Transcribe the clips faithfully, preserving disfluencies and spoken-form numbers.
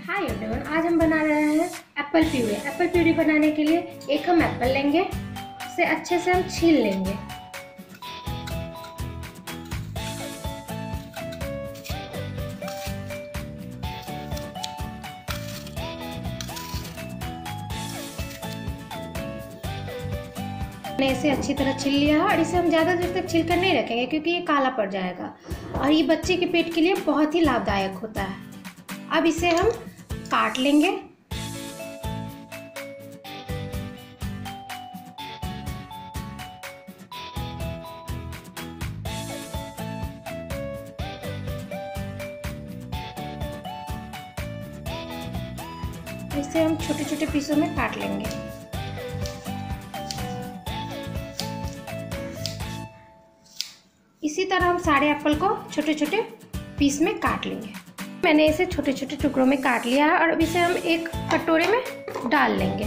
Hi everyone, आज हम बना रहे हैं एप्पल प्यूरी। एप्पल प्यूरी बनाने के लिए एक हम एप्पल लेंगे, इसे अच्छे से हम छील लेंगे। मैंने इसे अच्छी तरह छील लिया है और इसे हम ज़्यादा देर तक छील कर नहीं रखेंगे क्योंकि ये काला पड़ जाएगा और ये बच्चे के पेट के लिए बहुत ही लाभदायक होता है। अब इसे हम काट लेंगे। इसे हम छोटे छोटे पीसों में काट लेंगे। इसी तरह हम सारे एप्पल को छोटे छोटे पीस में काट लेंगे। मैंने इसे छोटे छोटे टुकड़ों में काट लिया है और अब इसे हम एक कटोरे में डाल लेंगे।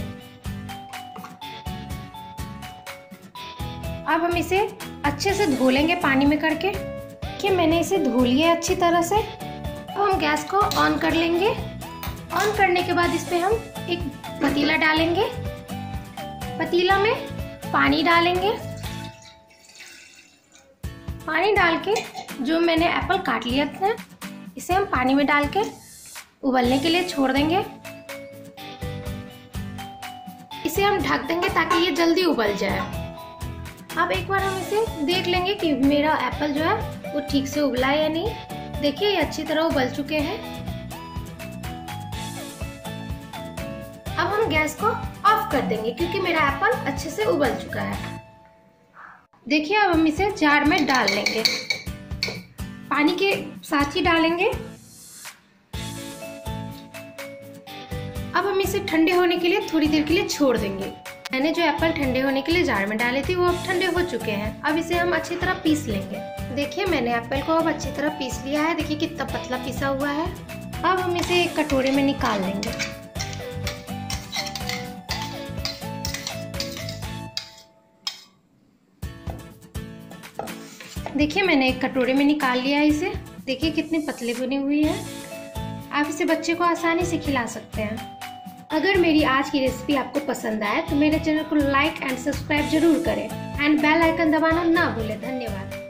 अब हम इसे अच्छे से धो लेंगे पानी में करके। कि मैंने इसे धो लिया अच्छी तरह से। अब हम गैस को ऑन कर लेंगे। ऑन करने के बाद इस पे हम एक पतीला डालेंगे। पतीला में पानी डालेंगे। पानी डाल के जो मैंने एप्पल काट लिया था इसे हम पानी में डाल के उबलने के लिए छोड़ देंगे। इसे हम ढक देंगे ताकि ये जल्दी उबल जाए। अब एक बार हम इसे देख लेंगे कि मेरा एप्पल जो है वो ठीक से उबला है या नहीं। देखिए ये अच्छी तरह उबल चुके हैं। अब हम गैस को ऑफ कर देंगे क्योंकि मेरा एप्पल अच्छे से उबल चुका है। देखिए अब हम इसे जार में डाल लेंगे, पानी के साथ ही डालेंगे। अब हम इसे ठंडे होने के लिए थोड़ी देर के लिए छोड़ देंगे। मैंने जो एप्पल ठंडे होने के लिए जार में डाले थे वो अब ठंडे हो चुके हैं। अब इसे हम अच्छी तरह पीस लेंगे। देखिए मैंने एप्पल को अब अच्छी तरह पीस लिया है। देखिए कितना पतला पिसा हुआ है। अब हम इसे एक कटोरे में निकाल लेंगे। देखिए मैंने एक कटोरे में निकाल लिया है इसे। देखिए कितनी पतली बनी हुई है। आप इसे बच्चे को आसानी से खिला सकते हैं। अगर मेरी आज की रेसिपी आपको पसंद आए तो मेरे चैनल को लाइक एंड सब्सक्राइब जरूर करें एंड बेल आइकन दबाना ना भूलें। धन्यवाद।